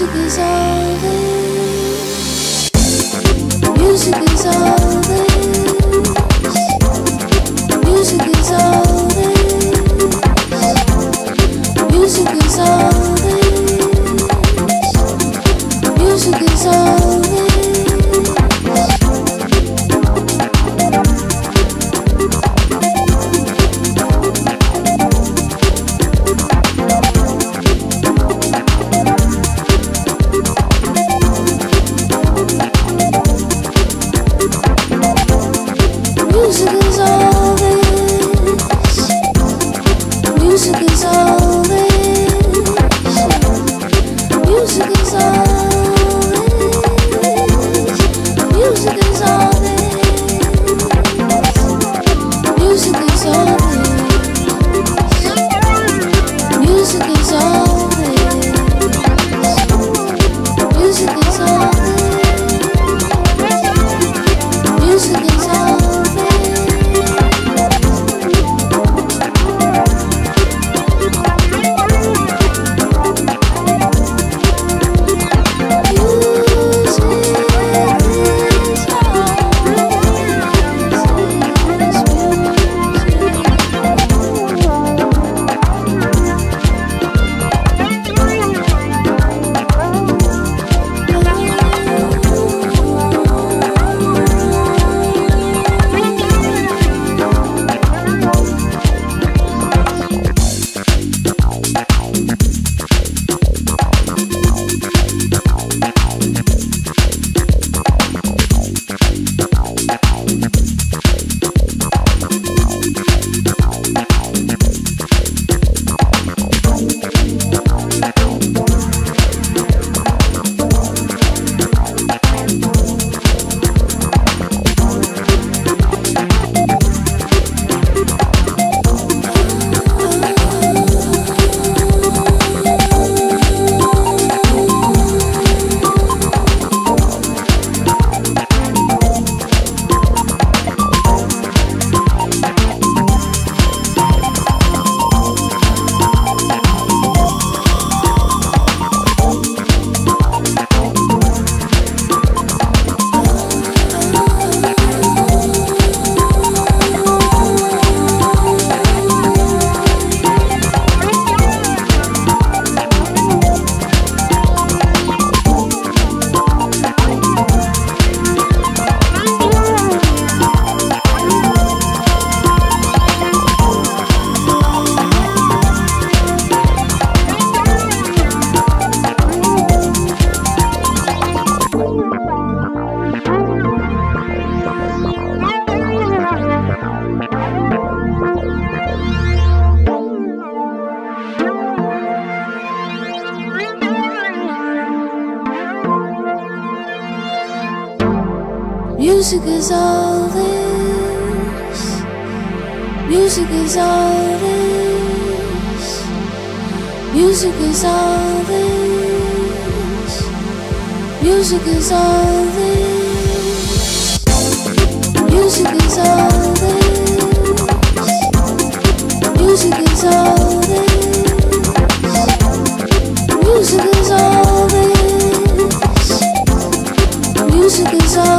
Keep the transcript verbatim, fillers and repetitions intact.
Music is all this. Music is all this. Music is all this. Music is all this. Music is all this. Music is all this. Music is all this. Music is all this. Music is all this. Music is all this. Music is all this. Music is all this. Music is all Music is all this. Music is all this. Music is all this. Music is all this. Music is all this. Music is all this. Music is all this. Music is all